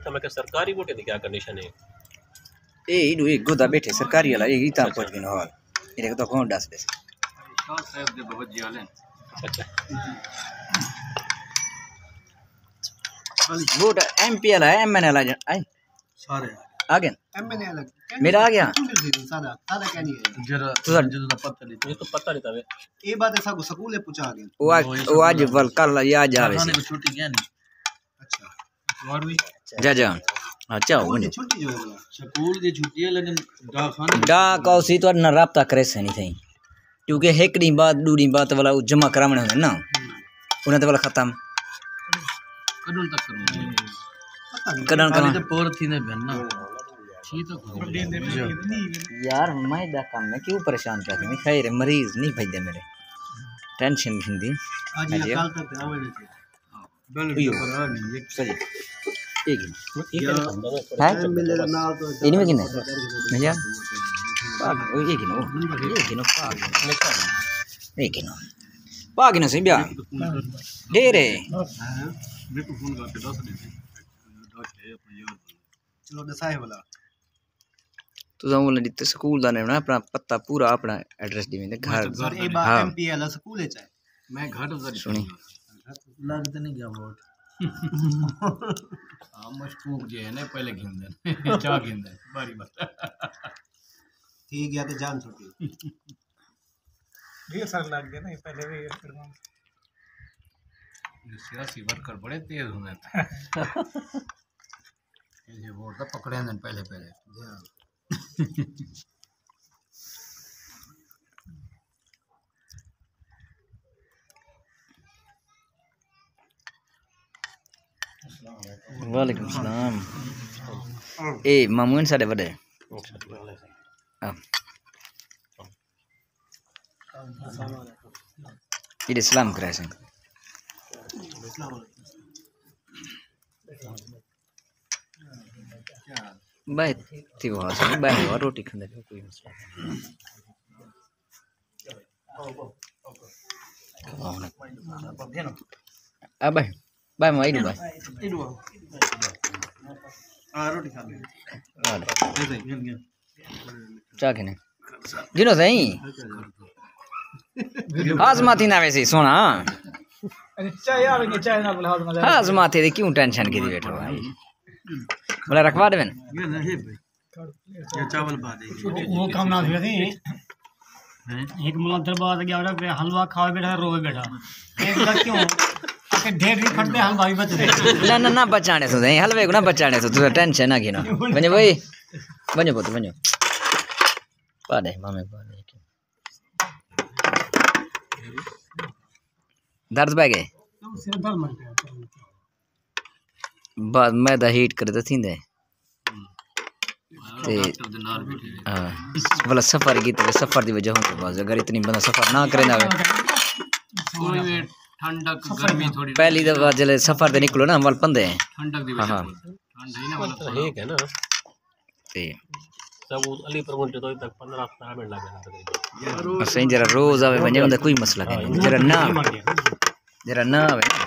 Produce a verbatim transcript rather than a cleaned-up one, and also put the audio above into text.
था मैं सरकारी बोटे थी क्या कंडीशन है ए इडू एक गोदा बैठे सरकारी वाला ये इता पट के हाल ये तो कौन दस दे शाह साहब दे बहुत जियाले अच्छा वोट एमपी वाला है एमएनए वाला आई सारे आ गया एमएनए अलग मेरा आ गया सादा सादा क्या नहीं है जरा तो जो तो पता नहीं ये तो पता नहीं था वे ये बात ऐसा स्कूल है पूछा गया वो आज वो आज वल कल या जावे से छुट्टी क्या नहीं अच्छा और भी जा जा हां चाओ स्कूल की छुट्टी जो है बोला स्कूल की छुट्टी है लेकिन डाकखाने डा कौसी तो न राब्ता करे से नहीं थई क्योंकि एक दिन बाद दो दिन बाद वाला जमा करावने होने ना उन्हें तो वाला खत्म कदन तक करूं कदन खाली कदन तो पोर थी ने बहन ना छी तो यार मैं दा काम में क्यों परेशान कर रही खैर मरीज नहीं भेज मेरे टेंशन हिंदी आज ये कल तक आवे नहीं बिल्कुल पर नहीं एक सही एक ये है मेरे नाल तो इनमें किने भैया पाग ओ एक किनो एक किनो पाग एक किनो पाग किनो सही बिया ढेरे मेरे को फोन करके दस दे दस है अपने यार चलो दसाए वाला तू तो बोल दी स्कूल दा नाम ना अपना पता पूरा अपना एड्रेस दी में घर सर ए बात हाँ। एमपी वाला स्कूल है चाहे मैं घर उधर सुनी लगता नहीं गया वोट हां मशकूक जे है ना पहले गिनदे चा गिनदे बारी बात ठीक गया तो जान छुट्टी ये सर लग गया ना पहले भी सियासी वर्कर बड़े तेज होते हैं ये वोट तो पकड़े हैं पहले पहले वालेकुम सलाम ए मामून साडे बड़े हां ये इस्लाम क्रैसिंग बाय थी वो हां बाय वो रोटी खाने का कोई मसला नहीं अब बाय बाय मैं इडू बाय इडू हां रोटी खा ले चा के नहीं जिनो सही आजमाती ना वैसे सोना चाय आवे के चाय ना बोला हाथ में आजमाती दे क्यों टेंशन की दी बैठो भाई बोला रखवा देवन ये नहीं भाई ये चावल पा दे वो काम ना दिया थी एक मुलांतर बात गया और पे हलवा खावे बैठा रोवे बैठा एक लग क्यों आके ढेर नहीं फटते हलवा भी बच रहे ना ना ना बचाने सो दे हलवे को ना बचाने सो तू टेंशन ना गिनो बने भाई बने पुत बने पा दे मामे पा दे दर्द पे गए सिर दर्द मर गया बाद मैं दा हीट कर दे थींदे ते हां वाला सफर की तो सफर दी वजह हो बस अगर इतनी बंदा सफर ना करे ना कोई ठंडक गर्मी थोड़ी पहली दफा जले सफर दे निकलो ना वाल पंदे ठंडक दी हां ठंड ही ना वाला ठीक है ना ते सब अलीपुर घंटे तो तक पंद्रह सत्रह मिनट लगे तकरीबन सही जरा रोज आवे बने कोई मसला नहीं जरा ना जरा ना आवे